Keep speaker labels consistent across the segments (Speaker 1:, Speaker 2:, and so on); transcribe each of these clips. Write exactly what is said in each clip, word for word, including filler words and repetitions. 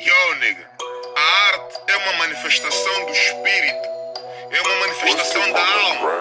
Speaker 1: Yo, nigga, a arte é uma manifestação do espírito, é uma manifestação da alma,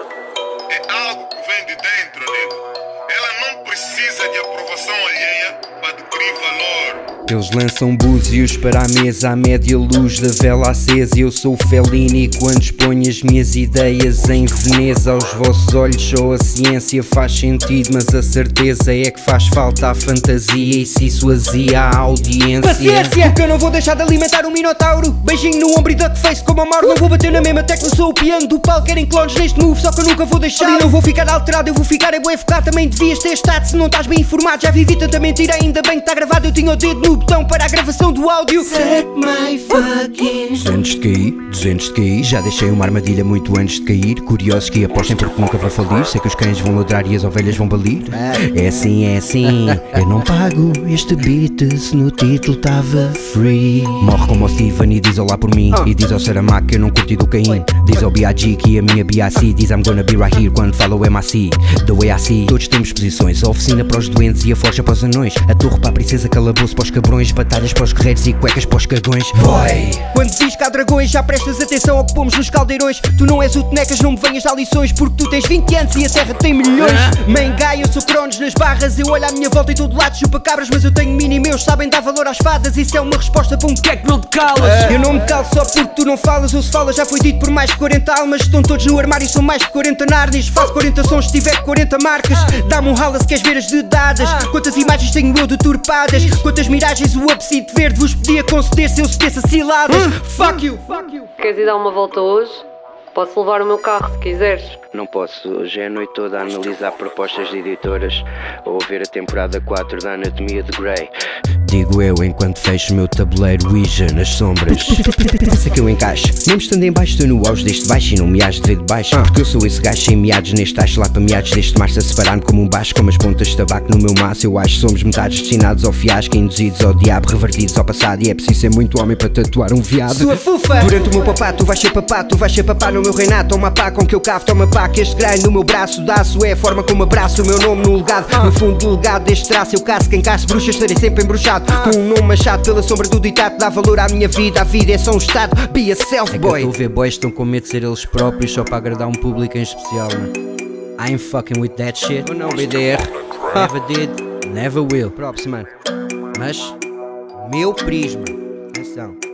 Speaker 1: é algo que vem de dentro, nigga. Ela não precisa de aprovação alheia para adquirir valor.
Speaker 2: Eles lançam búzios para a mesa à média luz da vela acesa. Eu sou Fellini quando exponho as minhas ideias em Veneza. Aos vossos olhos só a ciência faz sentido, mas a certeza é que faz falta a fantasia. E se isso azia a audiência,
Speaker 3: paciência! Porque eu não vou deixar de alimentar um minotauro. Beijinho no ombro e duckface como a Mauro. Não vou bater na mesma tecla, sou o piano do palco. Querem clones neste move, só que eu nunca vou deixar. E não vou ficar alterado, eu vou ficar é bué focado. Também devias ter estado se não estás bem informado. Já vivi tanta mentira, ainda bem que está gravado. Eu tinha o dedo no botão para a gravação do áudio. Set my fucking
Speaker 2: duzentos de cair, duzentos de cair. Já deixei uma armadilha muito antes de cair. Curiosos que apostem porque nunca vou falir. Sei que os cães vão ladrar e as ovelhas vão balir. É assim, é assim. Eu não pago este beat se no título estava free. Morre como o Steven e diz olá por mim. E diz ao Saramac que eu não curti do Caim. Diz ao B I G que a minha B I C diz I'm gonna be right here quando fala o M A C. The way I see. Todos temos posições. A oficina para os doentes e a forja para os anões. A torre para a princesa, calabouço para os cabrões. Batalhas para os guerreiros e cuecas para os cagões. Boy!
Speaker 3: Quando diz que há dragões, já prestas atenção ao que pomos nos caldeirões. Tu não és o Tenecas, não me venhas dar lições, porque tu tens vinte anos e a terra tem milhões. Mangai, eu sou Cronos nas barras. Eu olho à minha volta e todo lado chupa cabras. Mas eu tenho mini meus, sabem dar valor às fadas. Isso é uma resposta para um que é que não te calas. Eu não me calo só porque tu não falas. Ou se falas já foi dito por mais de quarenta almas. Estão todos no armário e são mais de quarenta narnis. Faço quarenta sons se tiver quarenta marcas. Dá-me um rala se queres ver as dedadas. Quantas imagens tenho eu deturpadas. Quantas miragens o abside verde vos podia conceder se eu cedesse ciladas. hum. Fuck you, fuck you.
Speaker 4: Queres ir dar uma volta hoje? Posso levar o meu carro se quiseres.
Speaker 2: Não posso, hoje é a noite toda a analisar propostas de editoras ou ver a temporada quatro da Anatomia de Grey. Digo eu enquanto fecho o meu tabuleiro Ouija nas sombras. Pensa que eu encaixo, mesmo estando em baixo estou no auge deste baixo e não me has de ver de baixo. Porque eu sou esse gajo sem meados neste tacho, lá para meados deste março a separar-me como um baixo, como as pontas de tabaco no meu maço. Eu acho que somos metades destinados ao fiasco, induzidos ao diabo, revertidos ao passado. E é preciso ser muito homem para tatuar um viado.
Speaker 3: Sua fufa!
Speaker 2: Durante o meu papá tu vais ser papá, tu vais ser papá no meu reinado. Toma pá com que eu cavo, toma pá que este grande no meu braço daço é a forma como abraço o meu nome no legado. No fundo do legado deste traço eu caço quem caço bruxas, estarei sempre embruxado com um nome machado pela sombra do ditado. Dá valor à minha vida, a vida é só um estado. Be a self boy. É que eu estou a ver boys estão com medo de ser eles próprios só para agradar um público em especial, né? I ain't fucking with that shit. Oh não, B D R. Never did, never will. Props, mano. Mas meu prisma, atenção.